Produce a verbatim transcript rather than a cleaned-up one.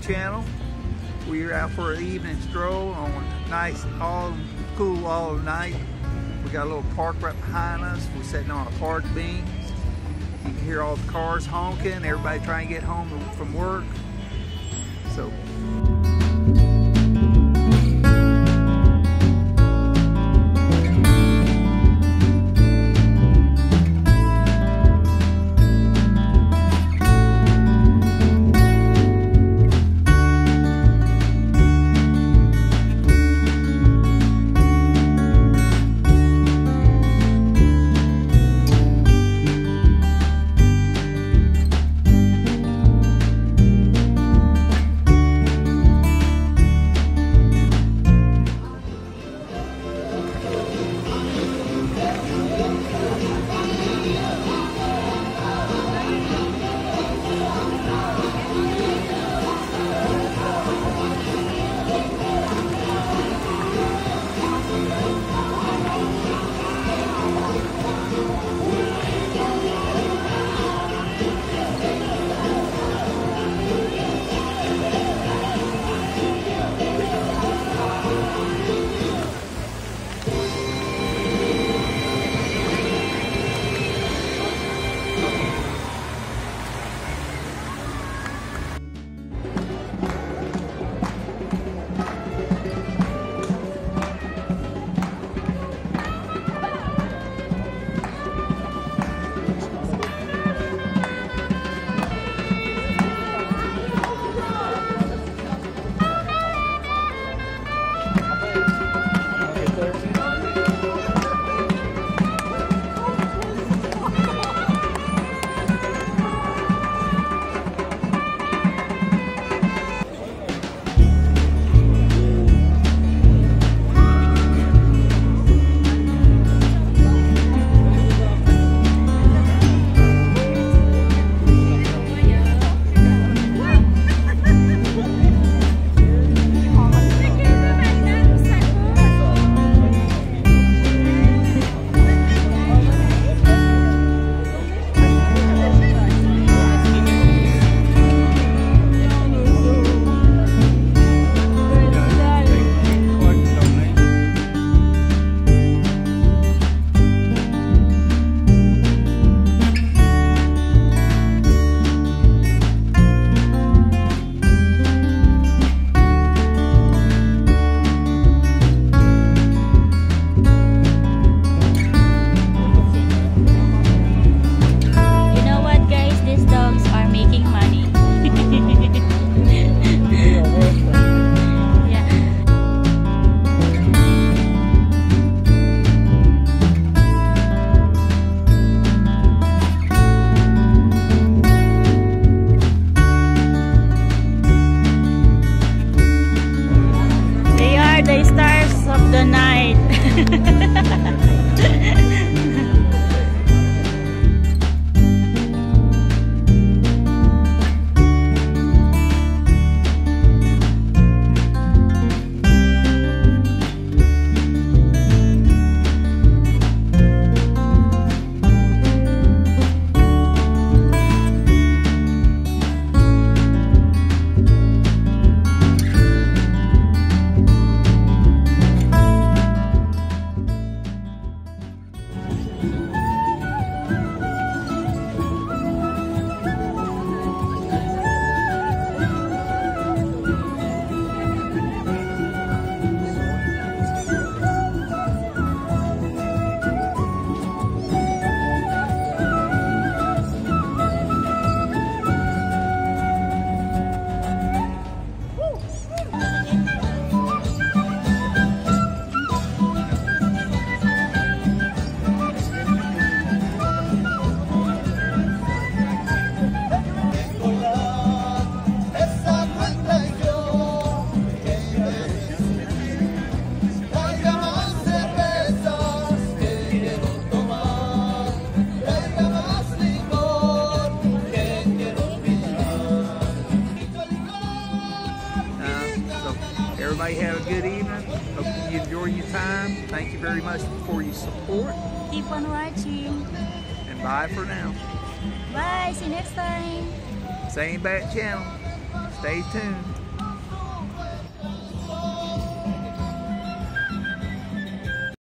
channel. We're out for an evening stroll on a nice, all cool all night. We got a little park right behind us. We're sitting on a park bench. You can hear all the cars honking, everybody trying to get home from work. So. The stars of the night. Everybody have a good evening. Hope you enjoy your time. Thank you very much for your support. Keep on watching. And bye for now. Bye. See you next time. Same back channel. Stay tuned.